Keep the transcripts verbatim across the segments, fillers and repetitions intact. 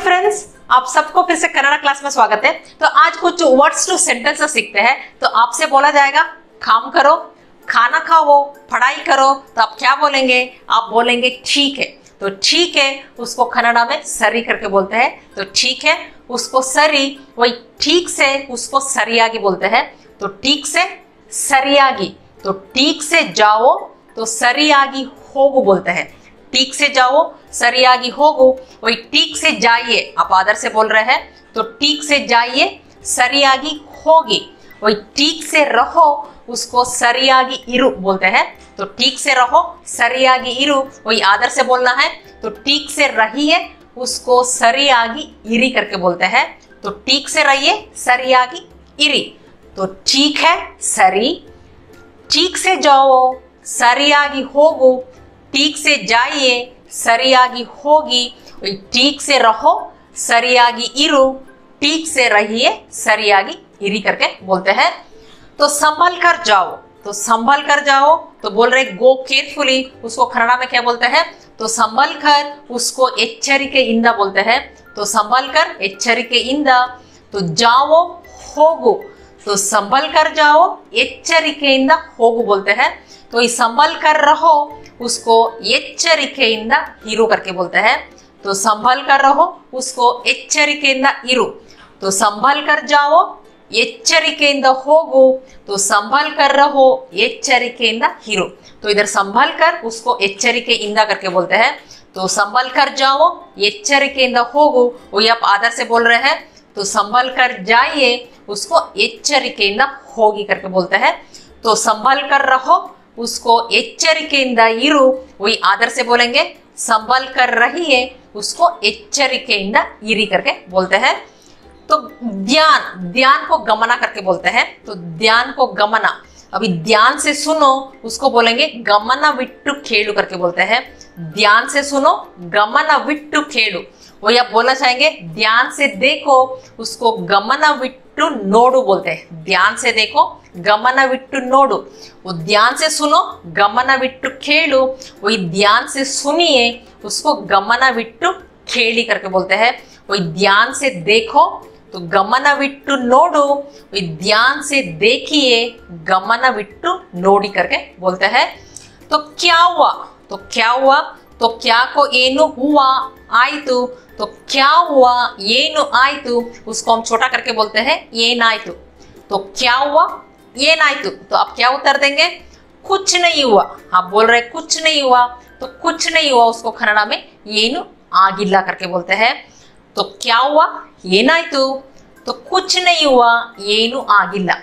Friends, आप सबको फिर से कन्नड़ा क्लास में स्वागत है। तो आज कुछ वर्ड्स टू सेंटेंसेस सीखते हैं। तो आपसे बोला जाएगा काम करो, खाना खाओ, पढ़ाई करो। तो आप क्या बोलेंगे? आप बोलेंगे ठीक है। तो ठीक है उसको कन्नड़ा में सरी करके बोलते हैं। तो ठीक है उसको सरी, वही ठीक से उसको सरियागी बोलते हैं। तो ठीक से सरियागी। तो ठीक से जाओ तो सरियागी होगु बोलते हैं। ठीक से जाओ सरियागी होगु, वही ठीक से जाइए आप आदर से बोल रहे हैं। तो ठीक से जाइए सरियागी होगी। वही ठीक से रहो उसको सरियागी इरु बोलते हैं। तो ठीक से रहो सरियागी इरु, वही आदर से बोलना है। तो ठीक से रहिए उसको सरियागी इरी करके बोलते हैं। तो ठीक से रहिए सरियागी इरी। तो ठीक है सरी, ठीक से जाओ सरियागी होगु, ठीक से जाइए सरियागी होगी, ठीक से रहो सरियागी इरु, ठीक से रहिए सरियागी इरी करके बोलते हैं। तो संभल कर जाओ, तो संभल कर जाओ तो बोल रहे गो केयरफुली, उसको कन्नड़ा में क्या बोलते हैं? तो संभल कर उसको एच्चरिके इंदा बोलते हैं। तो संभल कर एच्चरिके इंदा। तो जाओ होगु, तो संभल कर जाओ एच्चरिके इंदा होगु बोलते हैं। तो ये संभल कर रहो उसको एच्चरिके इंदा इरु करके बोलते हैं। तो संभल कर रहो उसको एच्चरिके इंदा इरु। तो संभल कर जाओ एच्चरिके इंदा होगु, तो संभल कर रहो एच्चरिके इंदा इरु। तो इधर संभल कर उसको एच्चरिके इंदा करके बोलते हैं। तो संभल कर जाओ एच्चरिके इंदा होगु, वही आप आदर से बोल रहे हैं। तो संभल कर जाइए उसको एच्चरिके इंदा होगी करके बोलते हैं। तो संभल कर रहो उसको एच्चरिके इंदा इरु, वही आदर से बोलेंगे। संभल कर रहिए उसको एच्चरिके इंदा इरी करके बोलते हैं। तो ध्यान, ध्यान को गमना करके बोलते हैं। तो ध्यान को गमना, अभी ध्यान से सुनो उसको बोलेंगे गमना विट्टु खेलु करके बोलते हैं। ध्यान से सुनो गमना विट्टु खेलु, वही आप बोलना चाहेंगे ध्यान से देखो उसको गमना विट्टु नोडु बोलते हैं। ध्यान से देखो गमना विट्टु नोडु, वो ध्यान से सुनो गमना विट्टु खेलु, वही ध्यान से सुनिए उसको गमना विट्टु खेली करके बोलते हैं। वही ध्यान से देखो तो गमना विट्टु नोडु, वही ध्यान से देखिए गमना विट्टु नोडी करके बोलते हैं। तो क्या हुआ? तो क्या हुआ? तो क्या को एनु हुआ आयतु। तो क्या हुआ येनु आयतु, उसको हम छोटा करके बोलते हैं येन आयतु। तो क्या हुआ येन आयतु, तो आप क्या उत्तर देंगे? कुछ नहीं हुआ। आप बोल रहे कुछ नहीं हुआ, तो कुछ नहीं हुआ उसको कन्नड़ा में येनु आगिल्ला करके बोलते हैं। तो क्या हुआ येन आयतु, तो कुछ नहीं हुआ येनु आगिल्ला।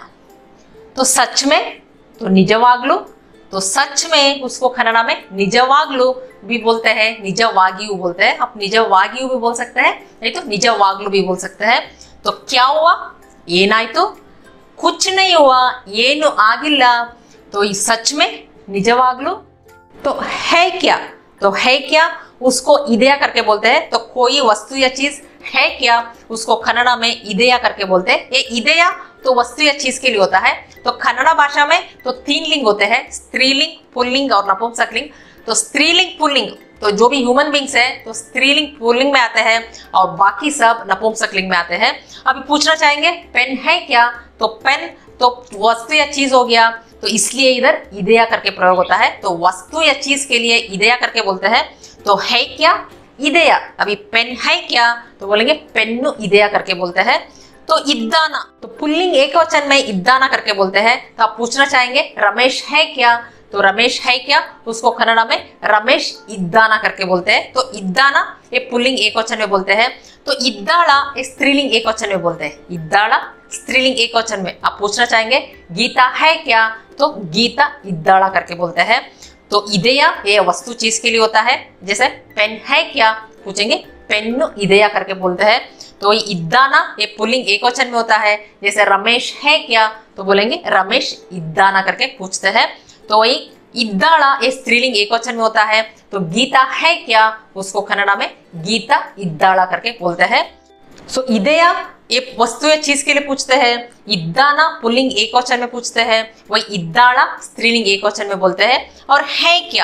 तो सच में, तो निजवाग्लू, तो सच में उसको कन्नड़ा में निजवाग्लू भी बोलते हैं, निजवागियु बोलते हैं। आप निजवागियु भी बोल सकते हैं, नहीं तो निजवाग्लू भी बोल सकते हैं। तो क्या हुआ येनायतु, कुछ नहीं हुआ येनु आगिल्ला। तो ये सच में निजवाग्लू। तो है क्या, तो है क्या उसको इदेया करके बोलते हैं। तो कोई वस्तु या चीज है क्या उसको कन्नड़ा में इदेया करके बोलते हैं। ये इदेया तो वस्तु या चीज के लिए होता है। तो कन्नड़ा भाषा में तो तीन लिंग होते हैं, स्त्रीलिंग, पुल्लिंग और नपुंसकलिंग। तो स्त्रीलिंग पुल्लिंग तो जो भी ह्यूमन बींग्स है तो स्त्रीलिंग पुल्लिंग में आते हैं और बाकी सब नपुंसकलिंग में आते हैं। अभी पूछना चाहेंगे पेन है क्या? तो पेन तो वस्तु या चीज हो गया, तो इसलिए इधर इदेया करके प्रयोग होता है। तो वस्तु या चीज के लिए इदेया करके बोलते हैं। तो है क्या इदेया। अभी पेन है क्या, तो बोलेंगे पेन्नु इदेया करके बोलते हैं। तो इद्दाना, तो पुल्लिंग एक वचन में इद्दाना करके बोलते हैं। तो आप पूछना चाहेंगे रमेश है क्या? तो रमेश है क्या उसको कन्नड़ा में रमेश इद्दाना करके बोलते हैं। तो इद्दाना ये पुल्लिंग एक वचन में बोलते हैं। तो इद्दाड़ा ये स्त्रीलिंग एक वचन में बोलते हैं। इद्दाड़ा स्त्रीलिंग एक वचन में। आप पूछना चाहेंगे गीता है क्या? तो गीता इद्दाड़ा करके बोलते हैं। तो इदेया ये वस्तु चीज के लिए होता है। जैसे पेन है क्या पूछेंगे पेन्नु इदेया करके बोलते हैं। तो ये इद्दाना ये पुल्लिंग एक वचन में होता है। जैसे रमेश है क्या तो बोलेंगे रमेश इद्दाना करके पूछते हैं। तो वही इद्दाड़ा ये स्त्रीलिंग एक वचन में होता है। तो गीता है क्या उसको कन्नड़ा में गीता इद्दाड़ा करके बोलते हैं। सो इदेया ये वस्तु या चीज के लिए पूछते हैं। इद्दाना पुल्लिंग एक वचन में पूछते हैं, वही इद्दाड़ा स्त्रीलिंग एक वचन में बोलते हैं। और है क्या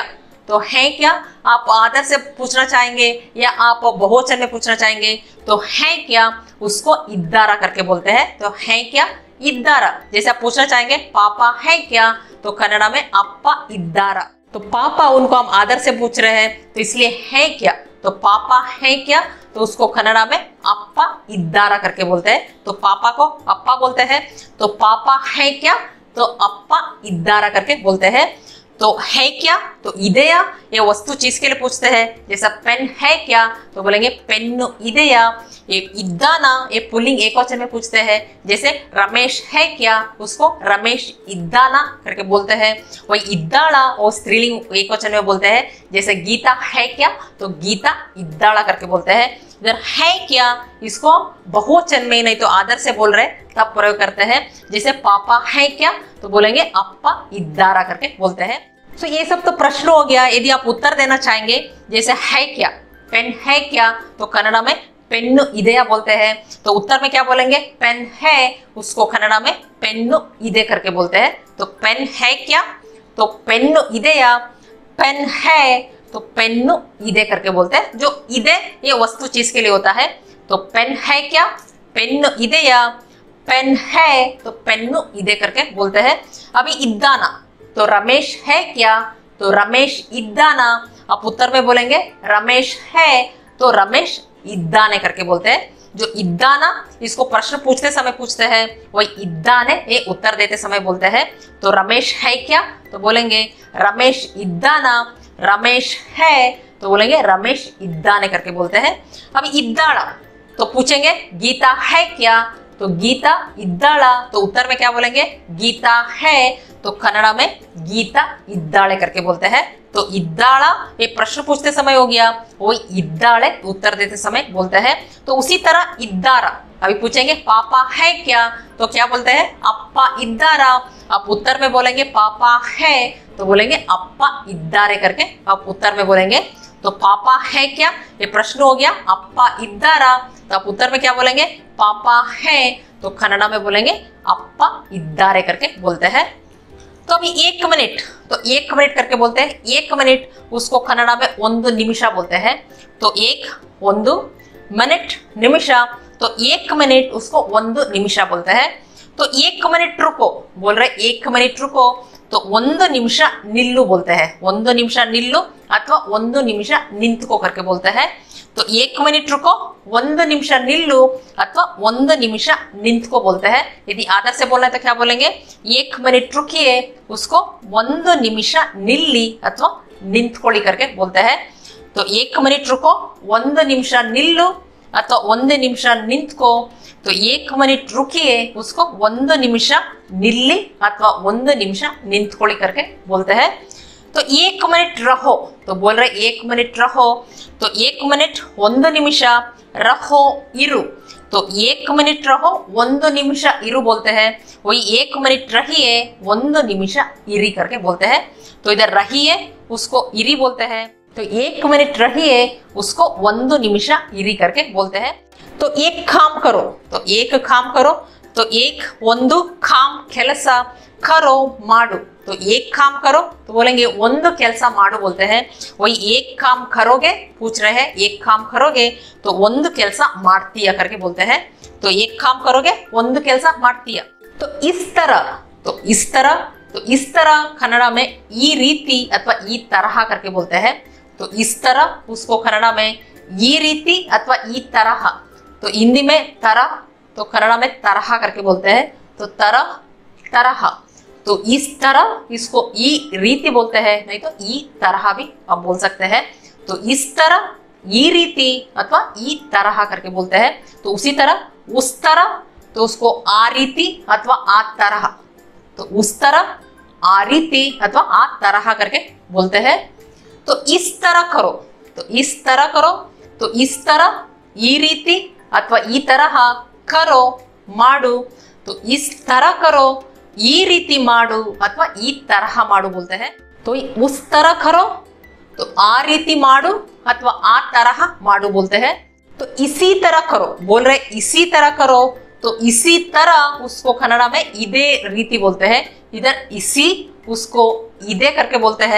तो है क्या आप आदर से पूछना चाहेंगे या आप बहुवचन में पूछना चाहेंगे, तो है क्या उसको इद्दारा करके बोलते हैं। तो है क्या इद्दारा, जैसे आप पूछना चाहेंगे पापा है क्या, तो कन्नड़ा में अप्पा इद्दारा। तो पापा उनको हम आदर से पूछ रहे हैं तो इसलिए है क्या, तो पापा है क्या, तो उसको कन्नड़ा में अप्पा इद्दारा करके बोलते हैं। तो पापा को अप्पा बोलते हैं, तो पापा है क्या तो अप्पा इद्दारा करके बोलते हैं। तो है क्या तो इदेया, ये वस्तु चीज के लिए पूछते हैं। जैसा पेन है क्या तो बोलेंगे पेन्नु इदेया। ये इद्दाना ये पुल्लिंग एकवचन में पूछते हैं। जैसे रमेश है क्या उसको रमेश इद्दाना करके बोलते हैं। वही इद्दाला वो स्त्रीलिंग एकवचन में बोलते हैं। जैसे गीता है क्या तो गीता इद्दाला करके बोलते हैं। इधर है क्या इसको बहुवचन में नहीं तो आदर से बोल रहे तब प्रयोग करते हैं। जैसे पापा है क्या तो बोलेंगे अप्पा इद्दारा करके बोलते हैं। तो ये सब तो प्रश्न हो गया। यदि आप उत्तर देना चाहेंगे जैसे है क्या पेन है क्या तो कन्नड़ा में पेन्नु इदेया बोलते हैं। तो उत्तर में क्या बोलेंगे पेन है उसको कन्नड़ा में पेन्नु इदे करके बोलते हैं। तो पेन है क्या तो पेन्नु इदेया, पेन है तो पेन्नु इदे करके बोलते हैं। जो इदे ये वस्तु चीज के लिए होता है। तो पेन है क्या पेन्नु इदेया, पेन है तो पेन्नु इदे करके बोलते हैं। अभी इद्दाना तो रमेश है क्या तो रमेश इद्दाना। आप उत्तर में बोलेंगे रमेश है तो रमेश इद्दाने करके बोलते हैं। जो इद्दाना इसको प्रश्न पूछते समय पूछते हैं, वही इद्दाने ये उत्तर देते समय बोलते हैं। तो रमेश है क्या तो बोलेंगे रमेश इद्दाना, रमेश है तो बोलेंगे रमेश इद्दाने करके बोलते हैं। अभी इद्दाड़ा तो पूछेंगे गीता है क्या तो गीता इद्दाड़ा। तो उत्तर में क्या बोलेंगे गीता है तो कन्नड़ा में गीता इद्दाळे करके बोलते हैं। तो इद्दाड़ा ये प्रश्न पूछते समय हो गया, वही इद्दाळे उत्तर देते समय बोलते हैं। तो उसी तरह इद्दारा अभी पूछेंगे पापा है क्या तो क्या बोलते हैं अप्पा इद्दारा। आप उत्तर में बोलेंगे पापा है तो बोलेंगे अप्पा इद्दारे करके आप उत्तर में बोलेंगे। तो पापा है क्या ये प्रश्न हो गया अप्पा इद्दारा। तो आप उत्तर में क्या बोलेंगे पापा है तो कन्नड़ा में बोलेंगे अप्पा इद्दारे करके बोलते हैं। तो अभी एक मिनट तो एक मिनट करके बोलते हैं। एक मिनट उसको कन्नड़ा में ಒಂದು ನಿಮಿಷ बोलते हैं। तो एक ಒಂದು मिनट निमिष तो एक मिनट उसको ಒಂದು ನಿಮಿಷ बोलते हैं। तो एक मिनट रुको बोल रहे एक मिनट रुको तो ಒಂದು ನಿಮಿಷ ನಿಲ್ಲು बोलते हैं। ಒಂದು ನಿಮಿಷ ನಿಲ್ಲು अथवा ಒಂದು ನಿಮಿಷ ನಿಂತುಕೋ करके बोलते हैं। तो एक मिनट रुको ಒಂದು ನಿಮಿಷ ನಿಲ್ಲು अथवा ಒಂದು ನಿಮಿಷ ನಿಂತುಕೋ बोलते हैं। यदि आदर से बोलना है तो क्या बोलेंगे एक मिनट रुकिए उसको ಒಂದು ನಿಮಿಷ ನಿಲ್ಲಿ अथवा ನಿಂತುಕೊಳ್ಳಿ करके बोलते हैं। तो एक मिनट रुको ಒಂದು ನಿಮಿಷ ನಿಲ್ಲು अथवा ಒಂದು ನಿಮಿಷ ನಿಂತುಕೋ। तो एक मिनट रुकिए उसको ಒಂದು ನಿಮಿಷ ನಿಲ್ಲಿ अथवा ಒಂದು ನಿಮಿಷ ನಿಂತುಕೊಳ್ಳಿ करके बोलते हैं। तो एक मिनट रहो तो बोल रहे एक मिनट रहो। तो एक मिनट ಒಂದು ನಿಮಿಷ रहो इरु। तो एक मिनट रहो ಒಂದು ನಿಮಿಷ इरु बोलते हैं। वही एक मिनट रहिए ಒಂದು ನಿಮಿಷ इरी करके बोलते हैं। तो इधर रहिए उसको इरी बोलते हैं। तो एक मिनट रहिए उसको ಒಂದು ನಿಮಿಷ इरी करके बोलते हैं। तो एक काम करो तो एक काम करो तो एक ಒಂದು काम ಕೆಲಸ करो माडू। तो एक काम करो तो बोलेंगे ಒಂದು ಕೆಲಸ ಮಾಡು बोलते हैं। वही एक काम करोगे पूछ रहे हैं एक काम करोगे तो ಒಂದು ಕೆಲಸ ಮಾಡ್ತೀಯಾ करके बोलते हैं। तो एक काम करोगे ಒಂದು ಕೆಲಸ ಮಾಡ್ತೀಯಾ। तो इस तरह तो इस तरह तो इस तरह कन्नड़ा में ई रीति अथवा ई तरह करके बोलते हैं। तो इस तरह उसको कन्नड़ा में ई रीति अथवा ई तरह। तो हिंदी में तरह तो कन्नड़ा में तरह करके बोलते हैं। तो तरह तरह तो इस तरह इसको ई रीति बोलते हैं, नहीं तो ई तरह भी आप बोल सकते हैं। तो इस तरह ई रीति अथवा ई तरह करके बोलते हैं। तो उसी तरह उस तरह तो उसको आ रीति अथवा आ तरह। तो उस तरह आ रीति अथवा आ तरह करके बोलते हैं। तो इस तरह करो तो इस तरह करो तो इस तरह ई रीति अथवा ई तरह करो माडू। तो इस तरह करो ई रीति माडू अथवा ई तरह माडू बोलते हैं। तो उस तरह करो तो आ रीति माडू अथवा आ तरह माडू बोलते हैं। तो इसी तरह करो बोल रहे इसी तरह करो तो इसी तरह उसको कन्नड़ा में इदे रीति बोलते हैं। इधर इसी उसको इदे करके बोलते हैं। तो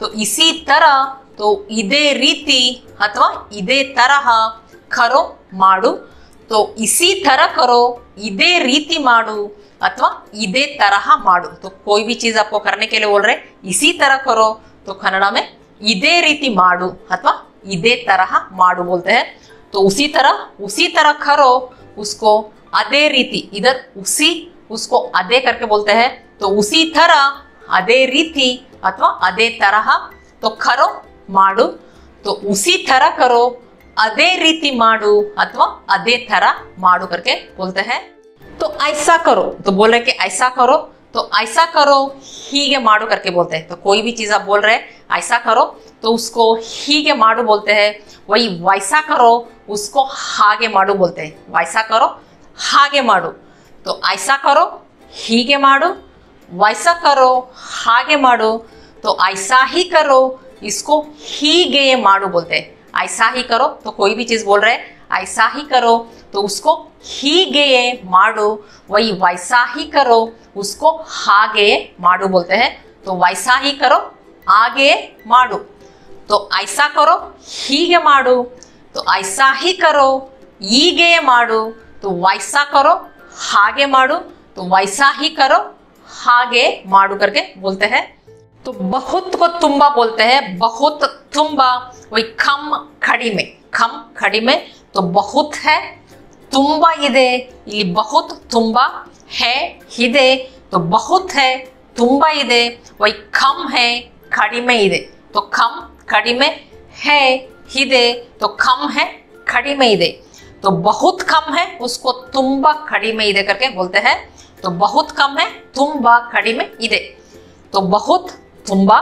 तो इसी तरह, तो इदे रीति अथवा इदे तरह करो माडू, तो इसी तरह करो, इदे रीति माडू अथवा इदे तरह माडू। तो कोई भी चीज आपको करने के लिए बोल रहे इसी तरह करो, तो कन्नड़ में इदे रीति माडू अथवा इदे तरह माडू बोलते हैं। तो उसी तरह, उसी तरह करो, उसको अदे रीति, इधर उसी, उसको अदे करके बोलते हैं। तो उसी तरह, अदे रीति अथवा अदे तरह, तो करो माडू, तो उसी तरह करो, अदे रीति माडू अथवा अदे तरह माडू करके बोलते हैं। तो ऐसा करो, तो बोल रहे कि ऐसा करो, तो ऐसा करो हीगे माडू करके बोलते हैं। तो कोई भी चीज आप बोल रहे हैं ऐसा करो, तो उसको हीगे माडू बोलते हैं। वही वैसा करो, उसको हागे माडू बोलते हैं। वैसा करो हागे माडू, तो ऐसा करो हीगे माडू, वैसा करो हागे माडू, तो ऐसा ही करो, इसको हीगे माडू बोलते हैं। ऐसा ही करो, तो कोई भी चीज बोल रहे हैं ऐसा ही करो, तो उसको हीगे माडू, वही वैसा ही करो, उसको हागे माडू बोलते हैं। तो वैसा ही करो, आगे माडू, तो ऐसा करो हीगे माडू, तो ऐसा ही करो, ईगे माडू, तो वैसा करो हागे माडू, तो वैसा ही करो, हागे माडू करके बोलते हैं। तो बहुत को तुम्बा बोलते हैं, बहुत तुम्बा, वही कम खड़ी में, कम खड़ी में, तो बहुत है, ತುಂಬಾ ಇದೆ, ಇಲ್ಲಿ बहुत ತುಂಬಾ है, ಇದೆ, तो बहुत है, ತುಂಬಾ ಇದೆ, वही कम है, ಕಡಿಮೆ ಇದೆ, तो कम ಕಡಿಮೆ है, ಇದೆ, तो कम है, ಕಡಿಮೆ ಇದೆ, तो बहुत कम है, उसको ತುಂಬಾ ಕಡಿಮೆ ಇದೆ करके बोलते हैं। तो बहुत कम है, ತುಂಬಾ ಕಡಿಮೆ ಇದೆ, तो बहुत ತುಂಬಾ,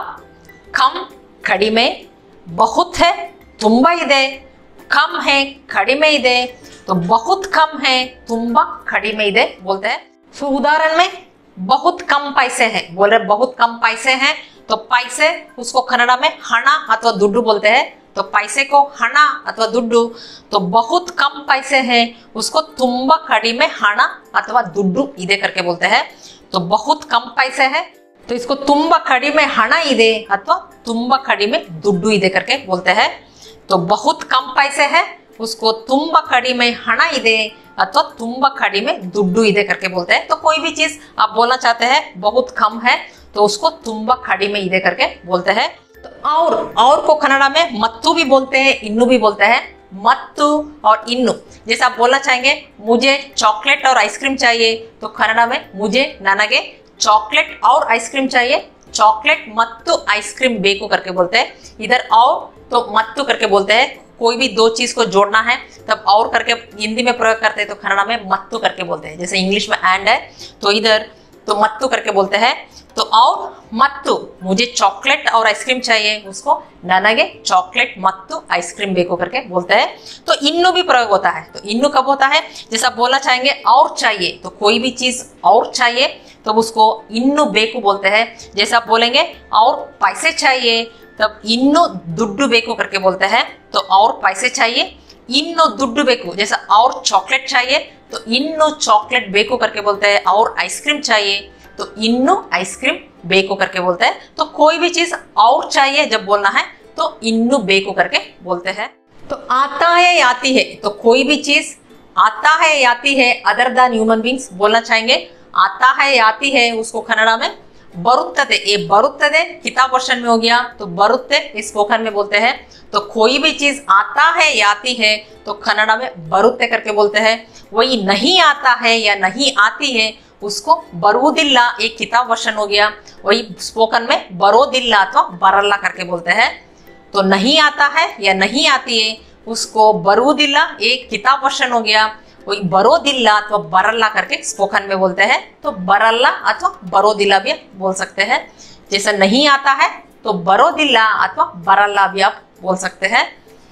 कम ಕಡಿಮೆ, बहुत है, ತುಂಬಾ ಇದೆ, कम है, ಕಡಿಮೆ ಇದೆ, तो बहुत कम है, ತುಂಬಾ ಕಡಿಮೆ ಇದೆ बोलते हैं। तो उदाहरण में बहुत कम पैसे हैं, बोल रहे बहुत कम पैसे हैं, तो पैसे उसको कन्नड़ में हण अथवा दुड्डू बोलते हैं। तो पैसे को हण अथवा दुड्डू, तो बहुत कम पैसे हैं, उसको ತುಂಬಾ ಕಡಿಮೆ हण अथवा दुड्डू ಇದೆ करके बोलते हैं। तो बहुत कम पैसे है, तो इसको ತುಂಬಾ ಕಡಿಮೆ हण ಇದೆ अथवा ತುಂಬಾ ಕಡಿಮೆ दुड्डू ಇದೆ करके बोलते हैं। तो बहुत कम पैसे है, उसको ತುಂಬಾ ಕಡಿಮೆ हण ಇದೆ अथवा ತುಂಬಾ ಕಡಿಮೆ दुड्डू ಇದೆ करके बोलते हैं। तो कोई भी चीज आप बोलना चाहते हैं बहुत कम है, तो उसको ತುಂಬಾ ಕಡಿಮೆ ಇದೆ करके बोलते हैं। तो और और को कन्नड़ में मत्तु भी बोलते हैं, इन्नु भी बोलते हैं। मत्तु और इन्नु, जैसे आप बोलना चाहेंगे मुझे चॉकलेट और आइसक्रीम चाहिए, तो कन्नड़ में मुझे ನನಗೆ चॉकलेट और आइसक्रीम चाहिए, चॉकलेट मत्तु आइसक्रीम बेकू करके बोलते हैं। इधर और तो मत्तु करके बोलते हैं। कोई भी दो चीज को जोड़ना है तब और करके हिंदी में प्रयोग करते हैं, तो कन्नड़ में मत्तु करके बोलते हैं। जैसे इंग्लिश में एंड है, तो इधर तो मत्तु करके बोलते हैं। तो और मत्तु, मुझे चॉकलेट और आइसक्रीम चाहिए, उसको ನನಗೆ चॉकलेट मत्तु आइसक्रीम बेको करके बोलते हैं। तो इन्नु भी प्रयोग होता है। तो इन्नु कब होता है, जैसे आप बोलना चाहेंगे और चाहिए, तो कोई भी चीज और चाहिए तो उसको इन्नु बेकू बोलते हैं। जैसे आप बोलेंगे और पैसे चाहिए, तब इन्नु दुड्डू बेकू करके बोलते हैं। तो और पैसे चाहिए, इन्नु दुड्डू बेकू, जैसे और चॉकलेट चाहिए तो इन्नु चॉकलेट बेकू करके बोलते हैं। और आइसक्रीम चाहिए तो इन्नु आइसक्रीम बेकू करके बोलते हैं। तो कोई भी चीज और चाहिए जब बोलना है तो इन्नु बेकू करके बोलते हैं। तो आता है आती है, तो कोई भी चीज आता है आती है अदर दैन ह्यूमन बींग्स बोलना चाहेंगे। आता है आती है, उसको कन्नड़ में ಬರುತ್ತದೆ, ये ಬರುತ್ತದೆ किताब वर्षन में हो गया, तो बरुत्ते इस स्पोकन में बोलते हैं। तो कोई भी चीज आता है या आती है तो कन्नड़ में बरुत्ते करके बोलते हैं। वही नहीं आता है या नहीं आती है, उसको बरुವುದಿಲ್ಲ, एक किताब वर्षन हो गया, वही स्पोकन में बरोदिಲ್ಲ अथवा बरಲ್ಲ करके बोलते हैं। तो नहीं आता है या नहीं आती है, उसको बरुವುದಿಲ್ಲ, एक किताब वर्षन हो गया, वही बरोदिಲ್ಲ अथवा बरಲ್ಲ करके स्पोकन में बोलते हैं। तो बरಲ್ಲ अथवा बरोदिಲ್ಲ भी बोल सकते हैं। जैसे नहीं आता है तो बरोदिಲ್ಲ अथवा बरಲ್ಲ भी आप बोल सकते हैं।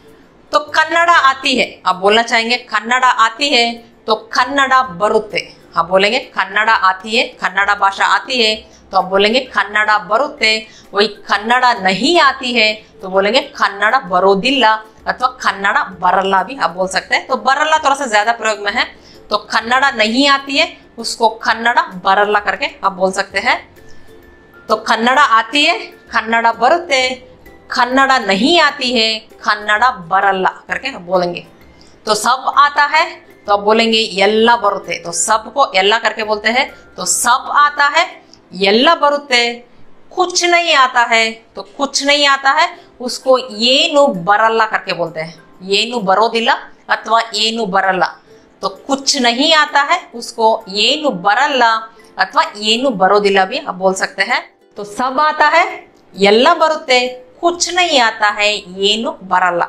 तो कन्नड़ आती है, आप बोलना चाहेंगे कन्नड़ आती है, तो कन्नड़ बरुत्ते, आप बोलेंगे कन्नड़ आती है, कन्नड़ भाषा आती है, तो आप बोलेंगे कन्नड़ बरुत्ते। वही कन्नड़ नहीं आती है तो बोलेंगे कन्नड़ बरोदिಲ್ಲ अथवा कन्नड़ बरಲ್ಲ भी आप बोल सकते हैं। तो बरಲ್ಲ थोड़ा सा ज्यादा प्रयोग में है, तो कन्नड़ नहीं आती है उसको कन्नड़ बरಲ್ಲ करके आप बोल सकते हैं। तो तो कन्नड़ आती है, कन्नड़ बरुत्ते, कन्नड़ नहीं आती है, कन्नड़ बरल्ला करके बोलेंगे। तो सब आता है तो अब बोलेंगे यल्ला बरुत्ते, तो सब को यल्ला करके बोलते हैं। तो सब आता है, यल्ला बरुत्ते। कुछ नहीं आता है तो कुछ नहीं आता है उसको येनु बरल्ला करके बोलते हैं, येनु बरोदिल्ला अथवा येनु बरल्ला। तो कुछ नहीं आता है उसको येनु बरल्ला अथवा येनु बरोदिल्ला भी आप बोल सकते हैं। तो सब आता है, यल्ला बरुत्ते, कुछ नहीं आता है, येनु बरल्ला।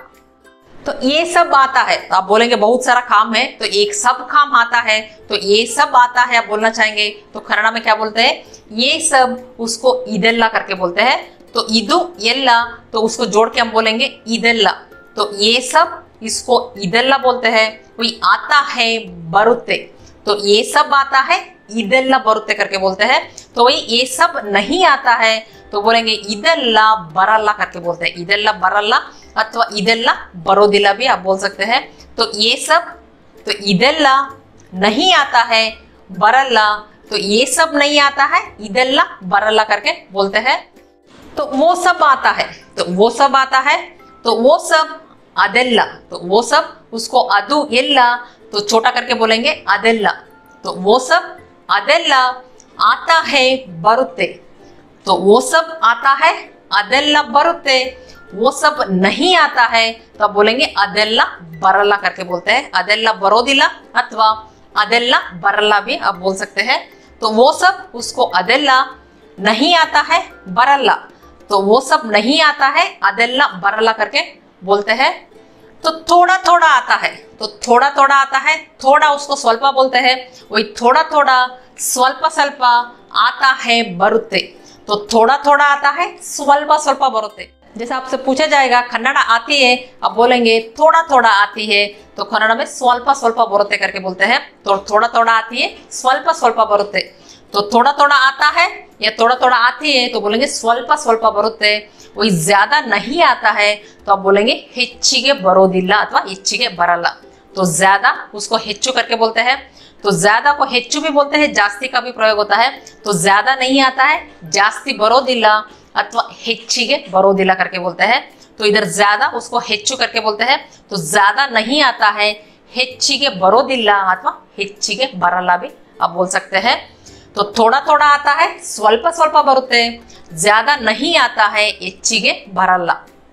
तो ये सब आता है तो आप बोलेंगे बहुत सारा काम है, तो एक सब काम आता है, तो ये सब आता है आप बोलना चाहेंगे तो कन्नड़ में क्या बोलते हैं, ये सब उसको इदेल्ला करके बोलते हैं। तो इदु एल्ला तो उसको जोड़ के हम बोलेंगे इदेल्ला। तो ये सब इसको इदेल्ला बोलते हैं। कोई आता है बरुत्ते, तो ये सब आता है इदेल्ला बरुत्ते करके बोलते हैं। तो वही ये सब नहीं आता है तो बोलेंगे इदेल्ला बरल्ला करके बोलते हैं, इदेल्ला बरल्ला अथवा इदेल्ला बरोदिल्ला भी आप बोल सकते हैं। तो ये सब, तो इदेल्ला नहीं आता है, बरल्ला, तो ये सब नहीं आता है, इदेल्ला बरल्ला करके बोलते हैं। तो वो सब आता है, तो वो सब आता है, तो वो सब अदेल्ला, तो वो सब उसको अदु एल्ला तो छोटा करके बोलेंगे अदेल्ला। तो वो सब अदेल्ला आता है बरुत्ते, तो वो सब आता है अदेल्ला बरुत्ते। वो सब नहीं आता है तो आप बोलेंगे अदेल्ला बरल्ला करके बोलते हैं, अदेल्ला बरोदिल्ला अथवा अदेल्ला बरल्ला भी आप बोल सकते हैं। तो वो सब उसको अदेल्ला नहीं आता है बरल्ला, तो वो सब नहीं आता है अदेल्ला बरल्ला करके बोलते हैं। तो थोड़ा थोड़ा आता है, तो थोड़ा थोड़ा आता है, थोड़ा उसको स्वल्प बोलते हैं। वही थोड़ा थोड़ा स्वल्प स्वल्प आता है बरुत्ते, तो थोड़ा थोड़ा आता है, स्वल्प स्वल्प बरुत्ते। जैसे आपसे पूछा जाएगा कन्नड़ आती है, अब बोलेंगे थोड़ा थोड़ा आती है, तो कन्नड़ में स्वल्प स्वल्प बरुत्ते करके बोलते हैं। तो थोड़ा थोड़ा आती है, स्वल्प स्वल्प बरुत्ते। तो थोड़ा थोड़ा आता है या थोड़ा थोड़ा आती है तो बोलेंगे स्वल्प स्वल्प बरुत्ते। वही ज्यादा नहीं आता है तो आप बोलेंगे ಹೆಚ್ಚಿಗೆ ಬರೋದಿಲ್ಲ अथवा ಹೆಚ್ಚಿಗೆ ಬರಲ್ಲ। तो ज्यादा उसको ಹೆಚ್ಚು करके बोलते हैं। तो ज्यादा को ಹೆಚ್ಚು भी बोलते हैं, जास्ती का भी प्रयोग होता है। तो ज्यादा नहीं आता है, जास्ती ಬರೋದಿಲ್ಲ अथवा ಹೆಚ್ಚಿಗೆ ಬರೋದಿಲ್ಲ करके बोलते हैं। तो इधर ज्यादा उसको ಹೆಚ್ಚು करके बोलते हैं। तो ज्यादा नहीं आता है, ಹೆಚ್ಚಿಗೆ ಬರೋದಿಲ್ಲ अथवा ಹೆಚ್ಚಿಗೆ ಬರಲ್ಲ भी आप बोल सकते हैं। तो थोड़ा थोड़ा आता है, स्वल्प स्वल्प बरुत्ते। ज्यादा नहीं आता है, ಹೆಚ್ಚಿಗೆ ಬರಲ್ಲ।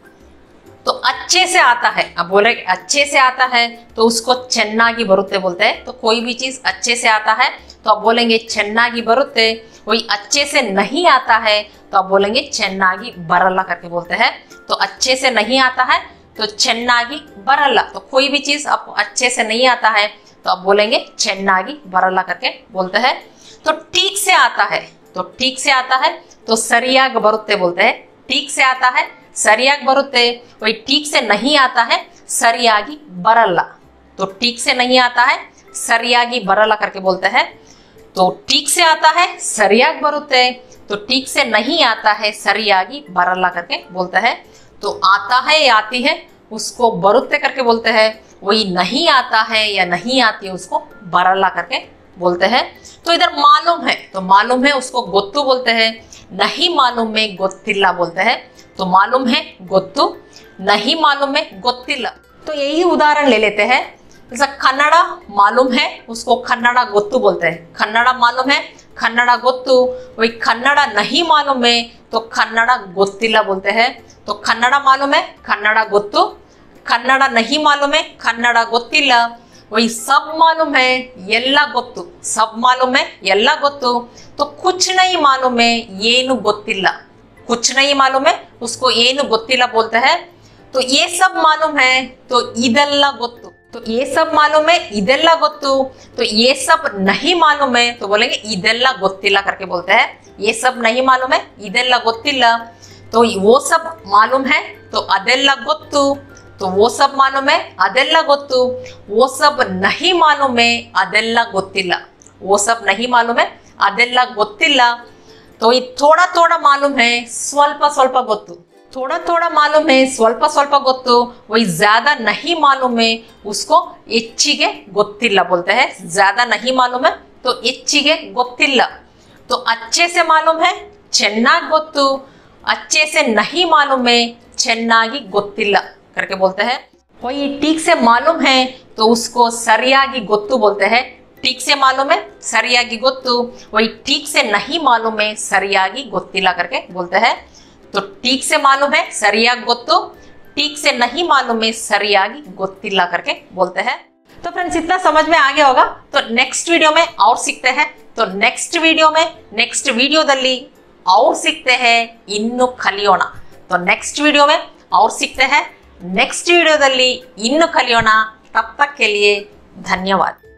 तो अच्छे से आता है, अब बोल रहे अच्छे से आता है तो उसको ಚೆನ್ನಾಗಿ ಬರುತ್ತೆ बोलते हैं। तो कोई भी चीज अच्छे से आता है तो आप बोलेंगे ಚೆನ್ನಾಗಿ ಬರುತ್ತೆ। वही अच्छे से नहीं आता है तो आप बोलेंगे ಚೆನ್ನಾಗಿ ಬರಲ್ಲ करके बोलते हैं। तो अच्छे से नहीं आता है तो ಚೆನ್ನಾಗಿ ಬರಲ್ಲ। तो कोई भी चीज आपको अच्छे से नहीं आता है तो आप बोलेंगे ಚೆನ್ನಾಗಿ ಬರಲ್ಲ करके बोलते हैं। तो ठीक से आता है, तो ठीक से आता है तो ಸರಿಯಾಗಿ ಬರುತ್ತೆ बोलते हैं। ठीक से आता है, ಸರಿಯಾಗಿ ಬರುತ್ತೆ। वही ठीक से नहीं आता है, ಸರಿಯಾಗಿ ಬರಲ್ಲ। तो ठीक से नहीं आता है, ಸರಿಯಾಗಿ ಬರಲ್ಲ करके बोलते हैं। तो ठीक से आता है, ಸರಿಯಾಗಿ ಬರುತ್ತೆ। तो ठीक से नहीं आता है, ಸರಿಯಾಗಿ ಬರಲ್ಲ करके बोलते हैं। तो आता है या आती है उसको ಬರುತ್ತೆ करके बोलते हैं। वही नहीं आता है या नहीं आती है उसको ಬರಲ್ಲ करके बोलते हैं। तो इधर मालूम है, तो मालूम है उसको ಗೊತ್ತು बोलते हैं। नहीं मालूम में ಗೊತ್ತಿಲ್ಲ बोलते हैं। तो मालूम है ಗೊತ್ತು, नहीं मालूम है ಗೊತ್ತಿಲ್ಲ। तो यही उदाहरण ले लेते हैं। जैसा कन्नड़ मालूम है उसको कन्नड़ ಗೊತ್ತು बोलते हैं। कन्नड़ मालूम है, कन्नड़ ಗೊತ್ತು। वही कन्नड़ नहीं मालूम है तो कन्नड़ ಗೊತ್ತಿಲ್ಲ बोलते हैं। तो कन्नड़ मालूम है, कन्नड़ ಗೊತ್ತು। कन्नड़ नहीं मालूम है, कन्नड़ ಗೊತ್ತಿಲ್ಲ। वही सब मालूम है, ಎಲ್ಲ ಗೊತ್ತು। सब मालूम है, ಎಲ್ಲ ಗೊತ್ತು। तो कुछ नहीं मालूम है, ಏನು ಗೊತ್ತಿಲ್ಲ। कुछ नहीं मालूम है उसको ಏನು ಗೊತ್ತಿಲ್ಲ बोलते हैं। तो ये सब मालूम है तो ಇದೆಲ್ಲ ಗೊತ್ತು। तो ये सब मालूम है, ಇದೆಲ್ಲ ಗೊತ್ತು। तो ये सब नहीं मालूम है तो बोलेंगे ಇದೆಲ್ಲ ಗೊತ್ತಿಲ್ಲ करके बोलते हैं। ये सब नहीं मालूम है, ಇದೆಲ್ಲ ಗೊತ್ತಿಲ್ಲ। तो वो सब मालूम है तो ಅದೆಲ್ಲ ಗೊತ್ತು। तो वो सब मालूम है, ಅದೆಲ್ಲ ಗೊತ್ತು। वो सब नहीं मालूम है, ಅದೆಲ್ಲ ಗೊತ್ತಿಲ್ಲ। वो सब नहीं मालूम है, ಅದೆಲ್ಲ ಗೊತ್ತಿಲ್ಲ। तो ये थोड़ा थोड़ा मालूम है, स्वल्प स्वल्प ಗೊತ್ತು। थोड़ा थोड़ा मालूम है, स्वल्प स्वल्प ಗೊತ್ತು। वही ज्यादा नहीं मालूम है उसको ಹೆಚ್ಚಿಗೆ ಗೊತ್ತಿಲ್ಲ बोलते हैं। ज्यादा नहीं मालूम है तो ಹೆಚ್ಚಿಗೆ ಗೊತ್ತಿಲ್ಲ। तो अच्छे से मालूम है, ಚೆನ್ನಾಗಿ ಗೊತ್ತು, अच्छे से नहीं मालूम है, ಚೆನ್ನಾಗಿ ಗೊತ್ತಿಲ್ಲ करके बोलते हैं। कोई ठीक से मालूम है तो उसको सरियागी ಗೊತ್ತು बोलते हैं। ठीक से मालूम है सरियागी ಗೊತ್ತು, वही ठीक से नहीं मालूम है सरियागी ಗೊತ್ತಿಲ್ಲ करके बोलते हैं। तो ठीक से मालूम है सरियागी ಗೊತ್ತು, ठीक से नहीं मालूम है सरियागी ಗೊತ್ತಿಲ್ಲ करके बोलते हैं। तो फ्रेंड्स इतना समझ में आ गया होगा। तो नेक्स्ट वीडियो में और सीखते हैं। तो नेक्स्ट वीडियो में नेक्स्ट वीडियोದಲ್ಲಿ और सीखते हैं ಇನ್ನು ಕಲಿಯೋಣ। तो नेक्स्ट वीडियो में और सीखते हैं, नेक्स्ट वीडियोದಲ್ಲಿ ಇನ್ನು ಕಲಿಯೋಣ। तब तक के लिए धन्यवाद।